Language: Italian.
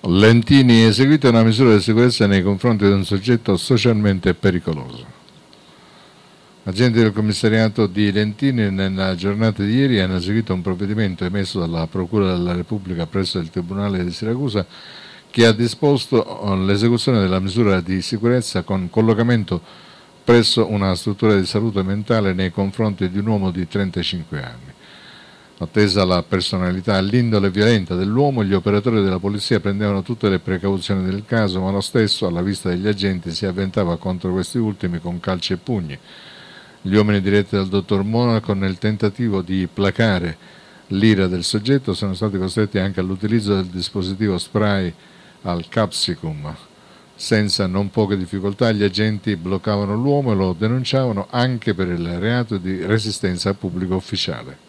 Lentini, eseguita una misura di sicurezza nei confronti di un soggetto socialmente pericoloso. Agenti del commissariato di Lentini nella giornata di ieri hanno eseguito un provvedimento emesso dalla Procura della Repubblica presso il Tribunale di Siracusa che ha disposto l'esecuzione della misura di sicurezza con collocamento presso una struttura di salute mentale nei confronti di un uomo di 35 anni. Attesa la personalità e l'indole violenta dell'uomo, gli operatori della polizia prendevano tutte le precauzioni del caso, ma lo stesso, alla vista degli agenti, si avventava contro questi ultimi con calci e pugni. Gli uomini diretti dal dottor Monaco, nel tentativo di placare l'ira del soggetto, sono stati costretti anche all'utilizzo del dispositivo spray al capsicum. Senza non poche difficoltà gli agenti bloccavano l'uomo e lo denunciavano anche per il reato di resistenza a pubblico ufficiale.